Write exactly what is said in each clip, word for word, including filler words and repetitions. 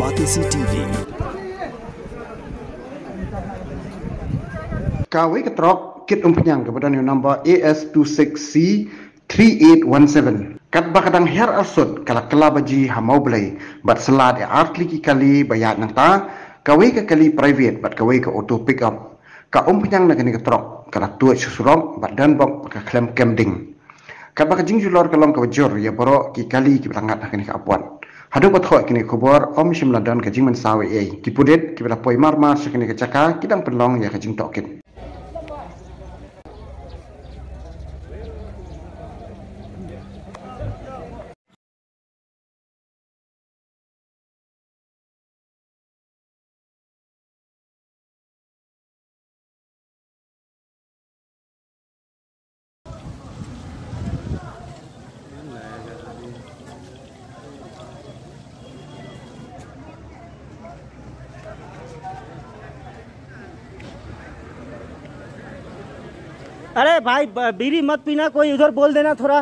Batisi T V. Kawai ketrok kit umpenyang kepada new number A S two six C three eight one seven. Kat bakadang her asut kala kala baji hamau belai bat selad ya artli ki kali bayat nang ta kawai ke kali private bat kawai ke auto pick up ka umpenyang na kini ketrok kala tuat susurok bat dan bok ka klem kemding. Kat bakajing julor kalong ka bajur ya borok ki kali ki berangat nak kini ka apuan. Hadu bat hoi kini kubur om shimladan kajing men sawe ai ki pudet ki bela poi mar mar sekini ka caka kidang penlong ya kajing tokin. अरे भाई बीड़ी मत पीना, कोई उधर बोल देना थोड़ा।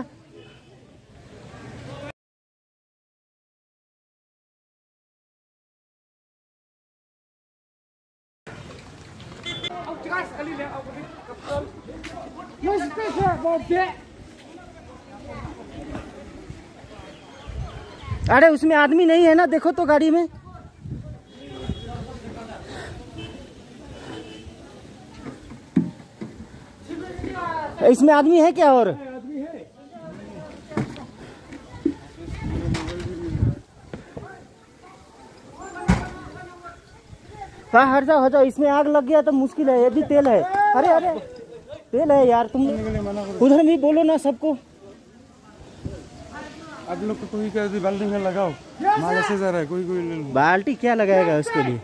अरे उसमें आदमी नहीं है ना, देखो तो गाड़ी में। इसमें आदमी है क्या? और हाँ हट जाओ हट जाओ, इसमें आग लग गया तो मुश्किल है। ये भी तेल है। अरे अरे तेल है यार, तुम उधर भी बोलो ना सबको। आप लोग को कोई क्या बाल्टी में लगाओ, माल ऐसे जा रहा है, कोई कोई ले लो। बाल्टी क्या लगाएगा उसके लिए?